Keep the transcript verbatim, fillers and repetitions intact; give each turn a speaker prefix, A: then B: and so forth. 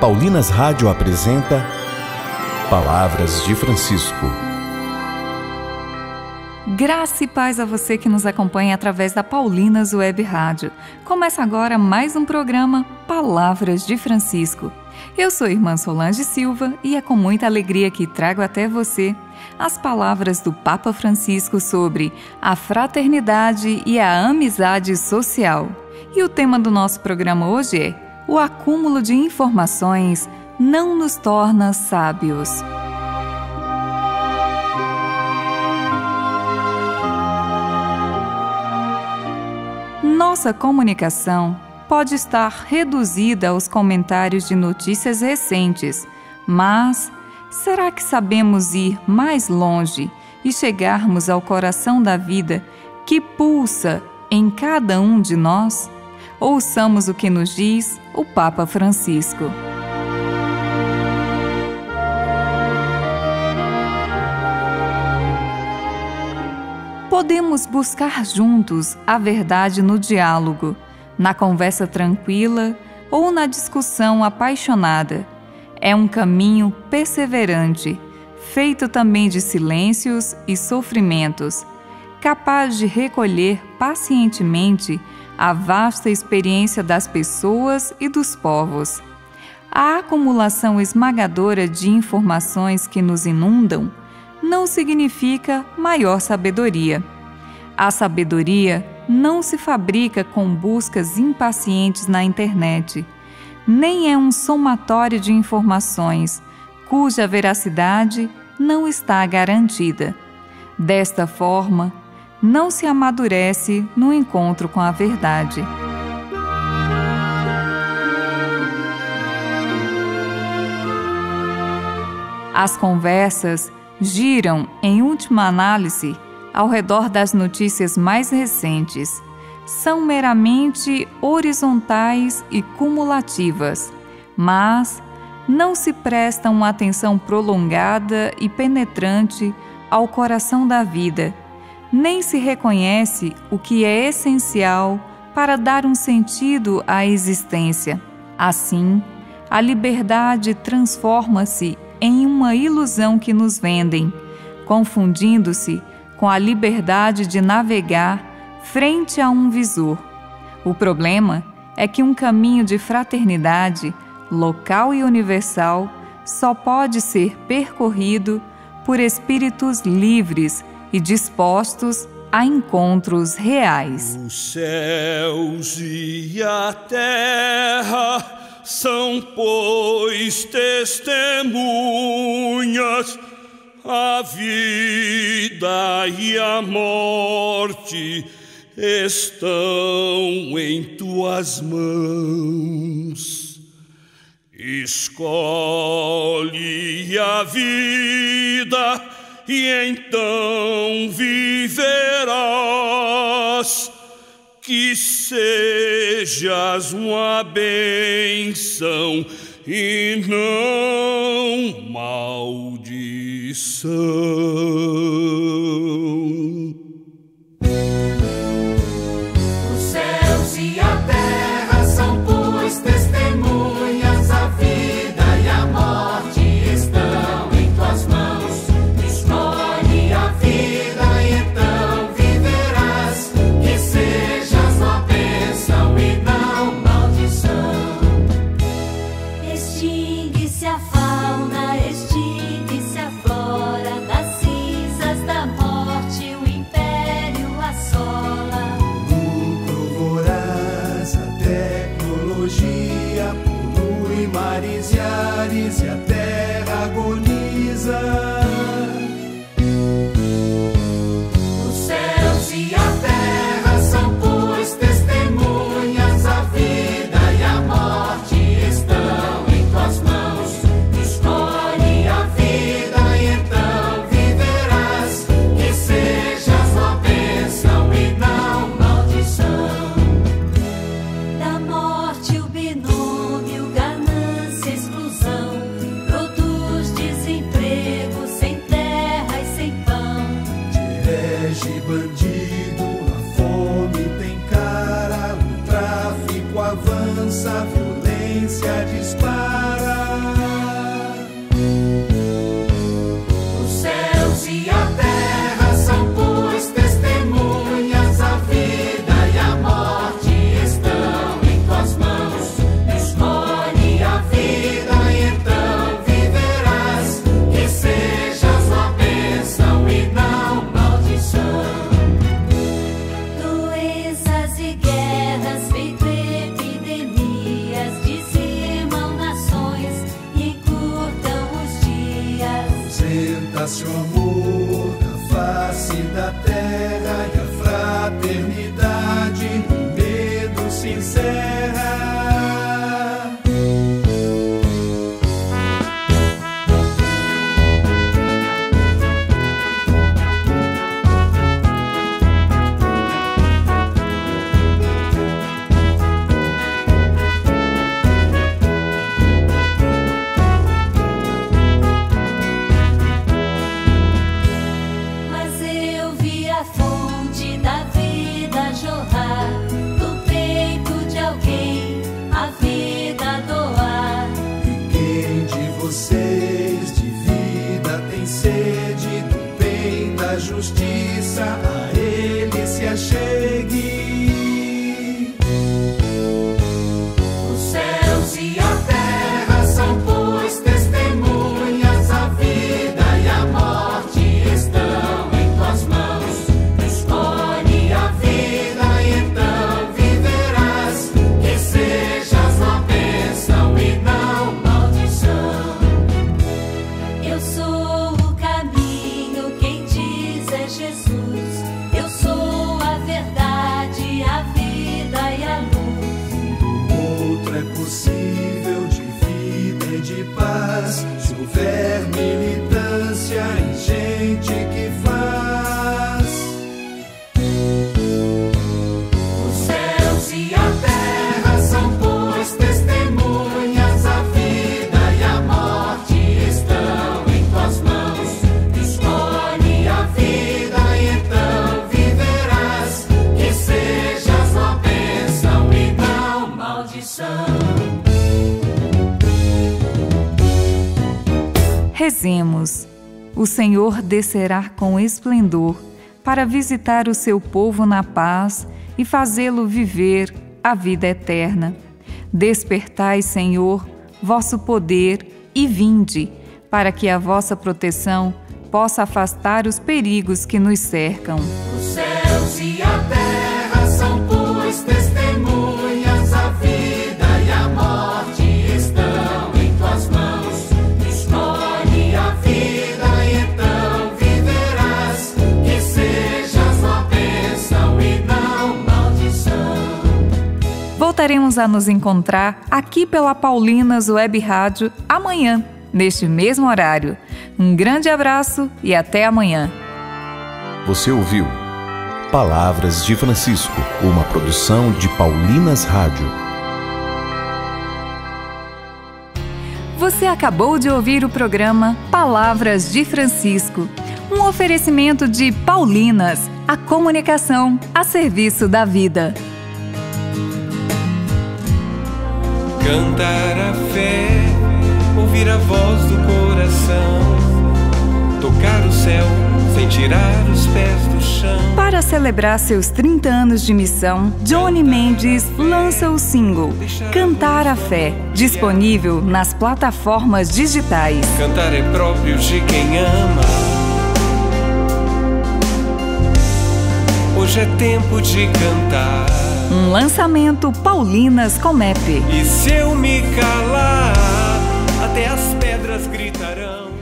A: Paulinas Rádio apresenta Palavras de Francisco.
B: Graça e paz a você que nos acompanha através da Paulinas Web Rádio. Começa agora mais um programa Palavras de Francisco. Eu sou a irmã Solange Silva e é com muita alegria que trago até você as palavras do Papa Francisco sobre a fraternidade e a amizade social. E o tema do nosso programa hoje é: o acúmulo de informações não nos torna sábios. Nossa comunicação pode estar reduzida aos comentários de notícias recentes, mas será que sabemos ir mais longe e chegarmos ao coração da vida que pulsa em cada um de nós? Ouçamos o que nos diz o Papa Francisco. Podemos buscar juntos a verdade no diálogo, na conversa tranquila ou na discussão apaixonada. É um caminho perseverante, feito também de silêncios e sofrimentos, capaz de recolher pacientemente a vasta experiência das pessoas e dos povos. A acumulação esmagadora de informações que nos inundam não significa maior sabedoria. A sabedoria não se fabrica com buscas impacientes na internet, nem é um somatório de informações cuja veracidade não está garantida. Desta forma, não se amadurece no encontro com a verdade. As conversas giram, em última análise, ao redor das notícias mais recentes. São meramente horizontais e cumulativas, mas não se prestam uma atenção prolongada e penetrante ao coração da vida, nem se reconhece o que é essencial para dar um sentido à existência. Assim, a liberdade transforma-se em uma ilusão que nos vendem, confundindo-se com a liberdade de navegar frente a um visor. O problema é que um caminho de fraternidade, local e universal, só pode ser percorrido por espíritos livres e dispostos a encontros reais.
C: Os céus e a terra são, pois, testemunhas, a vida e a morte estão em tuas mãos. Escolhe a vida e então viverás, que sejas uma bênção e não maldição.
D: Os céus e a terra são, pois, testemunhas, a vida e a morte estão em tuas mãos. Escolhe a vida e então viverás, que sejas uma bênção e não maldição. Extingue-se a fauna, extingue-se a flora, das cinzas da morte o império assola.
E: Lucro voraz, a tecnologia polui mares e ares e a terra agoniza.
D: Os céus e a terra são, pois, testemunhas, a vida e a morte estão em tuas mãos. Escolhe a vida e então viverás, que sejas uma bênção e não maldição. Da morte o binômio, ganância, exclusão, produz desemprego, sem terra e sem pão.
E: Herege, bandido, a fome tem cara, o tráfico avança, a violência dispara.
D: Os céus e a terra são, pois, testemunhas, a vida e a morte estão em tuas mãos. Escolhe a vida e então viverás, que sejas uma bênção e não maldição.
F: Doenças e guerras, feito epidemias, dizimam nações e encurtam os dias.
E: Ausenta-se o amor da face da terra e a fraternidade no medo se encerra.
F: Mas eu vi a fonte da vida jorrar do peito de alguém, a vida doar.
E: E quem de vocês de vida tem sede do bem, da justiça, a ele se achegue.
D: Os céus e a terra são, pois, testemunhas, a vida e a morte estão em tuas mãos. Escolhe a vida e então viverás, que sejas uma bênção e não maldição.
F: Eu sou o caminho, quem diz é Jesus. Eu sou a verdade, a vida e a luz.
E: Outro é possível de vida e de paz, se houver militância e gente que faz.
D: Os céus e a terra são, pois, testemunhas, a vida e a morte estão em tuas mãos. Escolhe a vida e então viverás, que sejas uma bênção e não maldição.
B: Rezemos. O Senhor descerá com esplendor para visitar o seu povo na paz e fazê-lo viver a vida eterna. Despertai, Senhor, vosso poder e vinde, para que a vossa proteção possa afastar os perigos que nos cercam.
D: Os céus e a terra são, pois, testemunhas, a vida e a morte estão em tuas mãos. Escolhe a vida e então viverás, que sejas uma bênção e não maldição.
B: Voltaremos a nos encontrar aqui pela Paulinas Web Rádio amanhã, neste mesmo horário. Um grande abraço e até amanhã.
A: Você ouviu Palavras de Francisco, uma produção de Paulinas Rádio.
B: Você acabou de ouvir o programa Palavras de Francisco, um oferecimento de Paulinas, a comunicação a serviço da vida.
G: Cantar a fé, ouvir a voz do coração, tocar o céu sem tirar os pés do chão.
B: Para celebrar seus trinta anos de missão, Johnny Mendes lança o single Cantar a Fé, disponível nas plataformas digitais.
G: Cantar é próprio de quem ama. Hoje é tempo de cantar.
B: Um lançamento Paulinas Comep.
G: E se eu me calar, até as pedras gritarão.